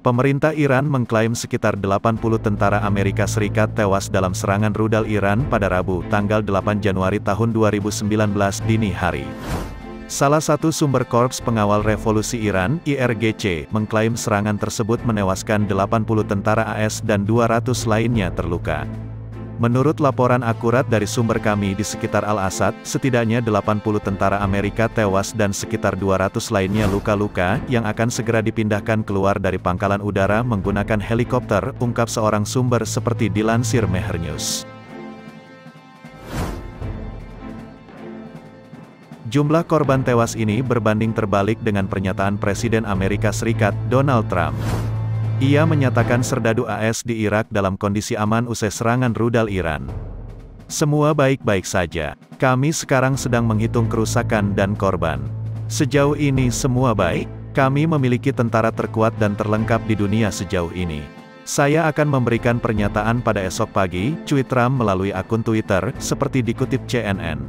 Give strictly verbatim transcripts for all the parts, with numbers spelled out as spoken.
Pemerintah Iran mengklaim sekitar delapan puluh tentara Amerika Serikat tewas dalam serangan rudal Iran pada Rabu, tanggal delapan Januari tahun dua ribu sembilan belas dini hari. Salah satu sumber Korps Pengawal Revolusi Iran, I R G C, mengklaim serangan tersebut menewaskan delapan puluh tentara A S dan dua ratus lainnya terluka. Menurut laporan akurat dari sumber kami di sekitar Al-Asad, setidaknya delapan puluh tentara Amerika tewas dan sekitar dua ratus lainnya luka-luka, yang akan segera dipindahkan keluar dari pangkalan udara menggunakan helikopter, ungkap seorang sumber seperti dilansir Mehr News. Jumlah korban tewas ini berbanding terbalik dengan pernyataan Presiden Amerika Serikat, Donald Trump. Ia menyatakan serdadu A S di Irak dalam kondisi aman usai serangan rudal Iran. Semua baik-baik saja. Kami sekarang sedang menghitung kerusakan dan korban. Sejauh ini semua baik. Kami memiliki tentara terkuat dan terlengkap di dunia sejauh ini. Saya akan memberikan pernyataan pada esok pagi, cuit Trump melalui akun Twitter, seperti dikutip C N N.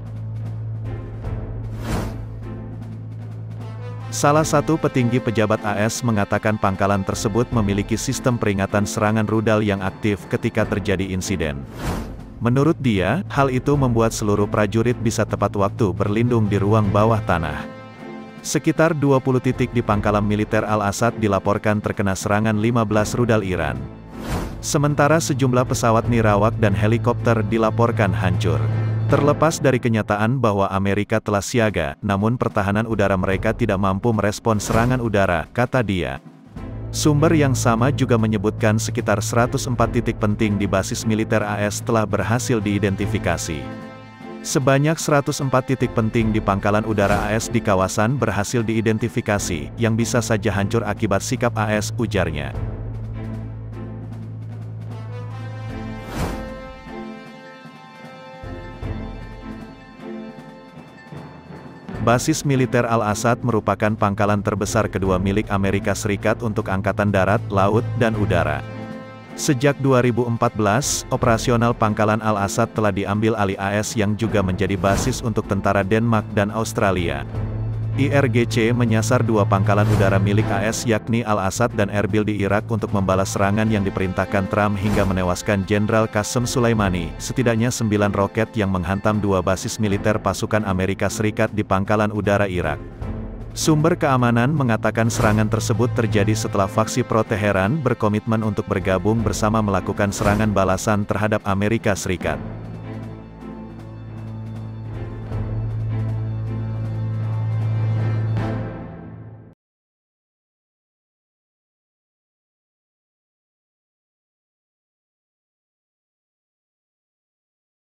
Salah satu petinggi pejabat A S mengatakan pangkalan tersebut memiliki sistem peringatan serangan rudal yang aktif ketika terjadi insiden. Menurut dia, hal itu membuat seluruh prajurit bisa tepat waktu berlindung di ruang bawah tanah. Sekitar dua puluh titik di pangkalan militer Al-Asad dilaporkan terkena serangan lima belas rudal Iran. Sementara sejumlah pesawat nirawak dan helikopter dilaporkan hancur. Terlepas dari kenyataan bahwa Amerika telah siaga, namun pertahanan udara mereka tidak mampu merespon serangan udara, kata dia. Sumber yang sama juga menyebutkan sekitar seratus empat titik penting di basis militer A S telah berhasil diidentifikasi. Sebanyak seratus empat titik penting di pangkalan udara A S di kawasan berhasil diidentifikasi, yang bisa saja hancur akibat sikap A S, ujarnya. Basis militer Al-Asad merupakan pangkalan terbesar kedua milik Amerika Serikat untuk Angkatan Darat, Laut, dan Udara. Sejak dua ribu empat belas, operasional pangkalan Al-Asad telah diambil alih A S yang juga menjadi basis untuk tentara Denmark dan Australia. I R G C menyasar dua pangkalan udara milik A S yakni Al-Asad dan Erbil di Irak untuk membalas serangan yang diperintahkan Trump hingga menewaskan Jenderal Qasem Soleimani, setidaknya sembilan roket yang menghantam dua basis militer pasukan Amerika Serikat di pangkalan udara Irak. Sumber keamanan mengatakan serangan tersebut terjadi setelah faksi pro-Teheran berkomitmen untuk bergabung bersama melakukan serangan balasan terhadap Amerika Serikat.